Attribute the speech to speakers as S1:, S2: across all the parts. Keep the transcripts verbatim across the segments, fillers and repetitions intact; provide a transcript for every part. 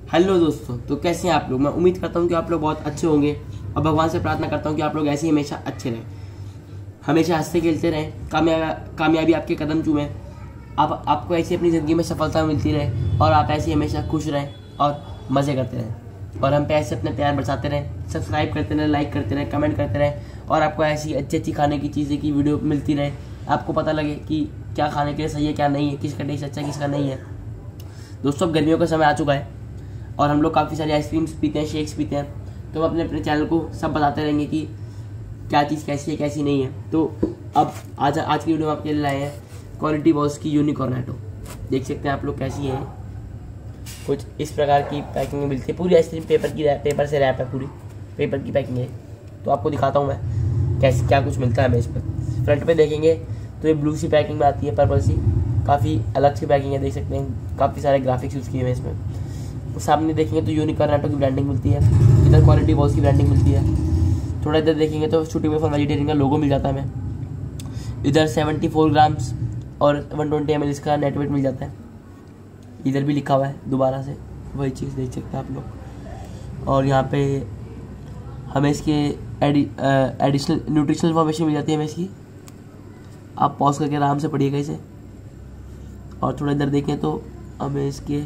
S1: Hello दोस्तों, तो कैसे हैं आप लोग। मैं उम्मीद करता हूं कि आप लोग बहुत अच्छे होंगे और भगवान से प्रार्थना करता हूं कि आप लोग ऐसे ही हमेशा अच्छे रहें, हमेशा हंसते खेलते रहें, कामयाबी कामयाबी आपके कदम चूमें, आप आपको ऐसी अपनी ज़िंदगी में सफलता मिलती रहे और आप ऐसे हमेशा खुश रहें और मज़े करते रहें और हम पे ऐसे अपने प्यार बरसाते रहें। सब्सक्राइब करते रहें, लाइक करते रहें, कमेंट करते रहें और आपको ऐसी अच्छी अच्छी खाने की चीज़ें की वीडियो मिलती रहे, आपको पता लगे कि क्या खाने के लिए सही है क्या नहीं है, किसका टेस्ट अच्छा है किसका नहीं है। दोस्तों, अब गर्मियों का समय आ चुका है और हम लोग काफ़ी सारी आइसक्रीम्स पीते हैं, शेक्स पीते हैं, तो हम अपने अपने चैनल को सब बताते रहेंगे कि क्या चीज़ कैसी है कैसी नहीं है। तो अब आज आज की वीडियो में आपके लिए लाए हैं क्वालिटी वॉल्स की यूनिकॉर्नेटो। देख सकते हैं आप लोग कैसी है, कुछ इस प्रकार की पैकिंग में मिलती है। पूरी आइसक्रीम पेपर की रैप पेपर से रैप है, पूरी पेपर की पैकिंग है। तो आपको दिखाता हूँ मैं कैसे क्या कुछ मिलता है हमें इस पर। फ्रंट पे देखेंगे तो ये ब्लू सी पैकिंग में आती है, पर्पल सी, काफ़ी अलग सी पैकिंग है। देख सकते हैं काफ़ी सारे ग्राफिक्स यूज़ किए हुए हैं इसमें। सामने देखेंगे तो यूनिकॉर्नेटो की ब्रांडिंग मिलती है, इधर क्वालिटी वॉल्स की ब्रांडिंग मिलती है। थोड़ा इधर देखेंगे तो सूटेबल फॉर वेजिटेरियन का लोगो मिल जाता है हमें। इधर सेवेंटी फोर ग्राम्स और वन ट्वेंटी एम एल इसका नेट वेट मिल जाता है। इधर भी लिखा हुआ है दोबारा से वही चीज़, देख सकते हैं आप लोग। और यहाँ पे हमें इसके एडि, एडिशनल न्यूट्रिशनल इन्फॉर्मेशन मिल जाती है हमें इसकी। आप पॉज करके आराम से पढ़िएगा इसे। और थोड़ा इधर देखें तो हमें इसके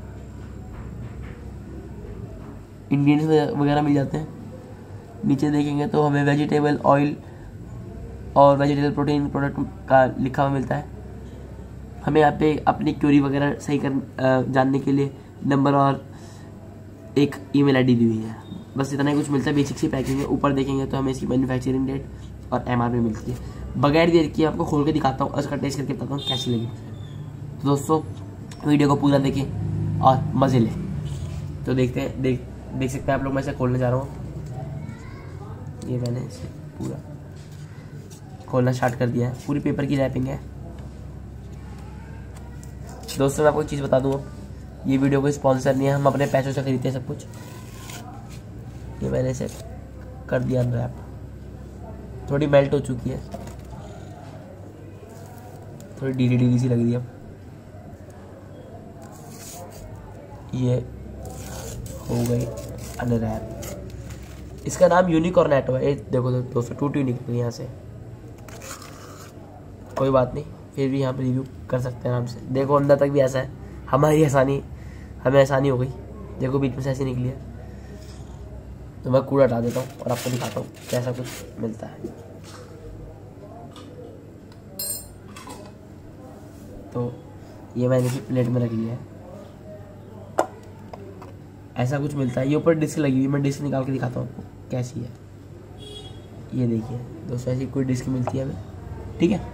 S1: इंग्रेडिएंट्स वगैरह मिल जाते हैं। नीचे देखेंगे तो हमें वेजिटेबल ऑयल और वेजिटेबल प्रोटीन प्रोडक्ट का लिखा हुआ मिलता है। हमें यहाँ पे अपनी क्यूरी वगैरह सही कर जानने के लिए नंबर और एक ईमेल आईडी दी हुई है। बस इतना ही कुछ मिलता है, बेसिक सी पैकिंग है। ऊपर देखेंगे तो हमें इसकी मैन्युफैक्चरिंग डेट और एमआरपी मिलती है। बगैर देर की आपको खोल के दिखाता हूँ और इसका टेस्ट करके बताता हूँ कैसी लगी। तो दोस्तों, वीडियो को पूरा देखें और मज़े लें। तो देखते हैं देख देख सकते हैं आप लोग, मैं इसे खोलने जा रहा हूँ। ये मैंने इसे पूरा खोलना स्टार्ट कर दिया है। पूरी पेपर की रैपिंग है। दोस्तों, मैं आपको एक चीज़ बता दूँ, ये वीडियो कोई स्पॉन्सर नहीं है, हम अपने पैसों से खरीदते हैं सब कुछ। ये मैंने इसे कर दिया अनरैप, थोड़ी मेल्ट हो चुकी है, थोड़ी डीली डीली सी लग रही है। ये हो गई अनरैप। इसका नाम यूनिकॉर्नेटो है। देखो दोस्तों, टूटी निकली यहाँ से, कोई बात नहीं, फिर भी यहाँ पर रिव्यू कर सकते हैं आराम से। देखो अंदर तक भी ऐसा है, हमारी आसानी हमें आसानी हो गई। देखो बीच में से ऐसी निकली है। तो मैं कूड़ा हटा देता हूँ और आपको दिखाता हूँ कैसा कुछ मिलता है। तो ये मैंने इसी प्लेट में रख लिया है। ऐसा कुछ मिलता है। ये ऊपर डिस्क लगी हुई, मैं डिस्क निकाल के दिखाता हूँ आपको कैसी है। ये देखिए दोस्तों, ऐसी कोई डिस्क मिलती है हमें, ठीक है।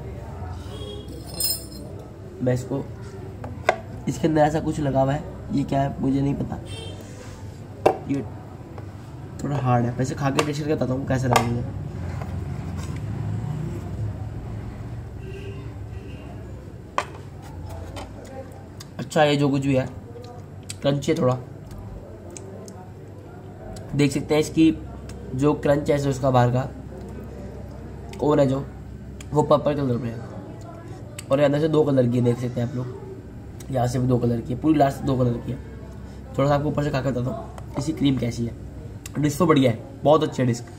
S1: मैं इसको, इसके अंदर ऐसा कुछ लगा हुआ है, ये क्या है मुझे नहीं पता। ये थोड़ा हार्ड है, वैसे खा के टेस्ट करके बताता हूँ कैसा लगा मुझे। अच्छा, ये जो कुछ भी है क्रंची है थोड़ा। देख सकते हैं इसकी जो क्रंच है, उसका बाहर का कोन है जो, वो पर्पल कलर में है और अंदर से दो कलर की है। देख सकते हैं आप लोग, यहाँ से भी दो कलर की है, पूरी लास्ट दो कलर की है। थोड़ा सा आपको ऊपर से खा कर बताता हूँ इसकी क्रीम कैसी है। डिस्क तो बढ़िया है, बहुत अच्छी है डिस्क।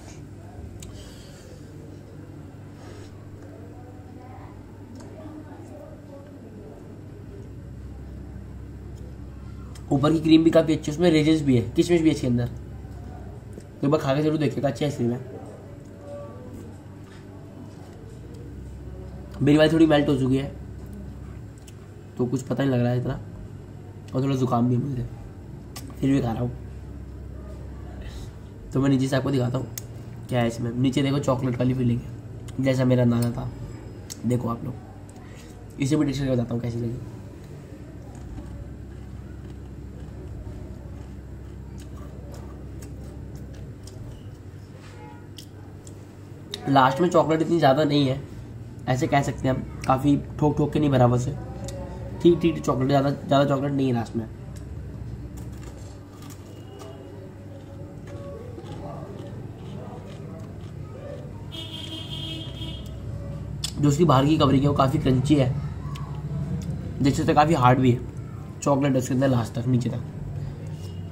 S1: ऊपर की क्रीम भी काफ़ी अच्छी है, उसमें रेजेस भी है, किशमिश भी है इसके अंदर। तो एक बार खा के जरूर देखिएगा, अच्छी आइसक्रीम है। मेरी वाली थोड़ी मेल्ट हो चुकी है तो कुछ पता नहीं लग रहा है इतना, और थोड़ा जुकाम भी है मुझे, फिर भी खा रहा हूँ। तो मैं नीचे से आपको दिखाता हूँ क्या है इसमें। नीचे देखो चॉकलेट वाली फीलिंग है, जैसा मेरा अंदाजा था। देखो आप लोग, इसे भी टेस्ट करके बताता हूँ कैसी लगी। लास्ट में चॉकलेट इतनी ज़्यादा नहीं है, ऐसे कह सकते हैं हम, काफ़ी ठोक ठोक के नहीं बराबर से, ठीक ठीक चॉकलेट, ज़्यादा ज़्यादा चॉकलेट नहीं है लास्ट में। जो उसकी बाहर की कवरिंग है वो काफ़ी क्रंची है, देख सकते काफ़ी हार्ड भी है। चॉकलेट इसके अंदर लास्ट तक नीचे तक,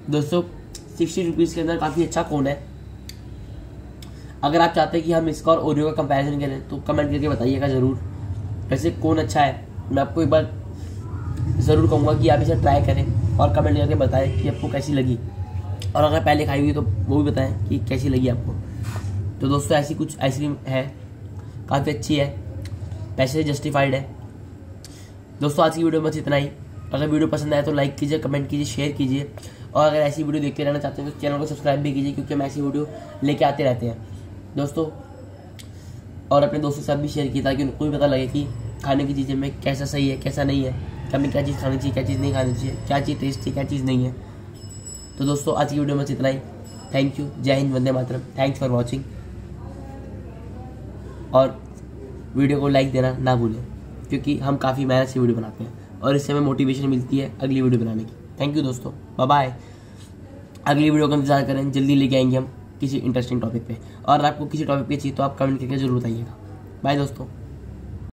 S1: दोस्तों सिक्सटी रुपीज़ के अंदर काफ़ी अच्छा कोन है। अगर आप चाहते हैं कि हम इसका और ओरियो का कंपैरिजन करें तो कमेंट करके बताइएगा ज़रूर। वैसे कौन अच्छा है, मैं आपको एक बार ज़रूर कहूँगा कि आप इसे ट्राई करें और कमेंट करके बताएं कि आपको कैसी लगी, और अगर पहले खाई हुई तो वो भी बताएं कि कैसी लगी आपको। तो दोस्तों ऐसी कुछ आइसक्रीम है, काफ़ी अच्छी है, पैसे से जस्टिफाइड है। दोस्तों आज की वीडियो में बस इतना ही। अगर वीडियो पसंद आए तो लाइक कीजिए, कमेंट कीजिए, शेयर कीजिए, और अगर ऐसी वीडियो देखते रहना चाहते हैं तो चैनल को सब्सक्राइब भी कीजिए, क्योंकि हम ऐसी वीडियो लेके आते रहते हैं दोस्तों। और अपने दोस्तों के साथ भी शेयर किया ताकि उनको भी पता लगे कि खाने की चीज़ें में कैसा सही है कैसा नहीं है, हमें क्या चीज़ खानी चाहिए क्या चीज़ नहीं खानी चाहिए, क्या चीज़ टेस्टी क्या चीज़ नहीं है। तो दोस्तों आज की वीडियो में बस इतना ही। थैंक यू, जय हिंद, वंदे मातरम, थैंक्स फॉर वॉचिंग। और वीडियो को लाइक देना ना भूलें, क्योंकि हम काफ़ी मेहनत से वीडियो बनाते हैं और इससे हमें मोटिवेशन मिलती है अगली वीडियो बनाने की। थैंक यू दोस्तों, बाय बाय। अगली वीडियो का इंतजार करें, जल्दी लेके आएंगे हम किसी इंटरेस्टिंग टॉपिक पे। और आपको किसी टॉपिक पे चाहिए तो आप कमेंट करके जरूर बताइएगा। बाय दोस्तों।